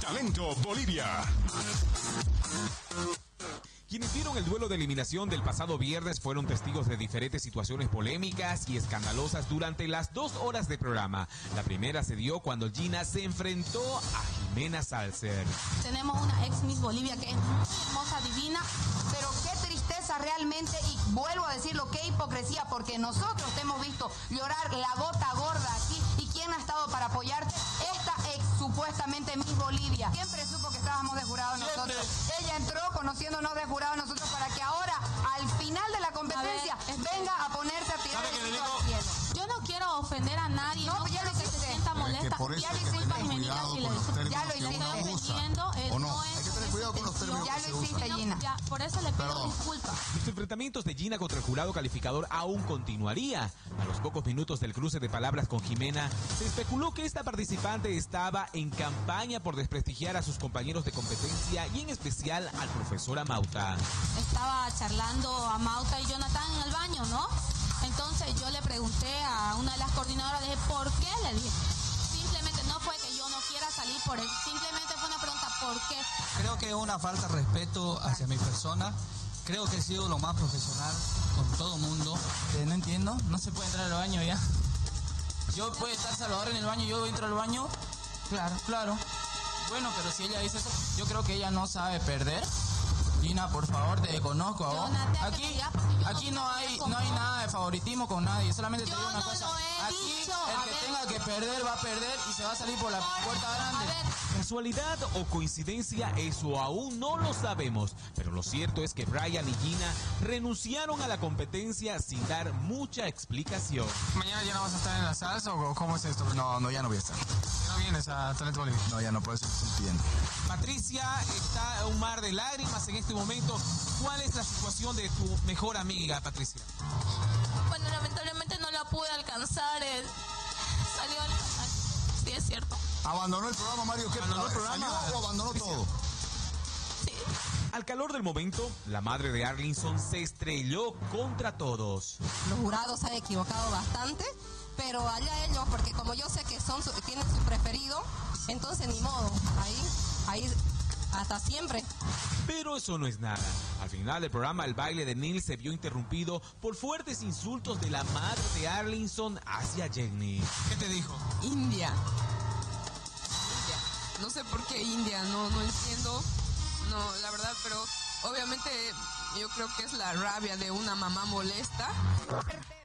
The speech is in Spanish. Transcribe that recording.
Talento Bolivia. Quienes vieron el duelo de eliminación del pasado viernes fueron testigos de diferentes situaciones polémicas y escandalosas durante las 2 horas de programa. La primera se dio cuando Gina se enfrentó a Jimena Salcer. Tenemos una ex Miss Bolivia que es muy hermosa, divina, pero qué tristeza realmente, y vuelvo a decirlo, qué hipocresía, porque nosotros te hemos visto llorar la gota gorda aquí, y ¿quién ha estado para apoyarte? Esta ex supuestamente Miss Bolivia. Siempre supo que estábamos de jurado nosotros. Ella entró conociéndonos de jurado nosotros para que ahora, al final de la competencia, venga a ponerse a tirar el grito al cielo. Yo no quiero ofender a nadie, no ya quiero lo que se hiciste. sienta molesta. Ya lo hiciste, ya lo hiciste. ¿O no? Hay que tener cuidado con los términos ya que se lo hiciste, usan. Gina. Por eso le pido disculpas. Los enfrentamientos de Gina contra el jurado calificador aún continuaría. A los pocos minutos del cruce de palabras con Jimena, se especuló que esta participante estaba en campaña por desprestigiar a sus compañeros de competencia y en especial al profesor Amauta. Estaba charlando a Mauta y Jonathan en el baño, ¿no? Entonces yo le pregunté a una de las coordinadoras, le dije, ¿por qué? Le dije, simplemente no fue que yo no quiera salir por él, simplemente fue una pregunta, ¿por qué? Creo que es una falta de respeto hacia mi persona. Creo que he sido lo más profesional con todo mundo. No entiendo, no se puede entrar al baño ya. Yo puedo estar Salvador en el baño, yo entro al baño. Claro. Bueno, pero si ella dice eso, yo creo que ella no sabe perder. Gina, por favor, te conozco a vos. Aquí no hay nada de favoritismo con nadie. Solamente te digo una cosa. Aquí el que tenga que perder va a perder y se va a salir por la puerta grande. ¿Casualidad o coincidencia? Eso aún no lo sabemos. Pero lo cierto es que Brian y Gina renunciaron a la competencia sin dar mucha explicación. ¿Mañana ya no vas a estar en la salsa o cómo es esto? No, ya no voy a estar. ¿No vienes a Talento Bolivia? No, ya no, por eso estoy pidiendo. Patricia está un mar de lágrimas en este momento. ¿Cuál es la situación de tu mejor amiga, Patricia? Bueno, lamentablemente no la pude alcanzar. Salió al... Sí, es cierto. ¿Abandonó el programa, Mario? ¿Qué? ¿Abandonó el programa? ¿Salió o abandonó todo? Sí. Al calor del momento, la madre de Arlinson se estrelló contra todos. Los jurados se han equivocado bastante, pero allá ellos, porque como yo sé que tienen su preferido, entonces ni modo, ahí hasta siempre. Pero eso no es nada. Al final del programa, el baile de Neil se vio interrumpido por fuertes insultos de la madre de Arlinson hacia Jenny. ¿Qué te dijo? India. No sé por qué India, no entiendo. No, la verdad, pero obviamente yo creo que es la rabia de una mamá molesta.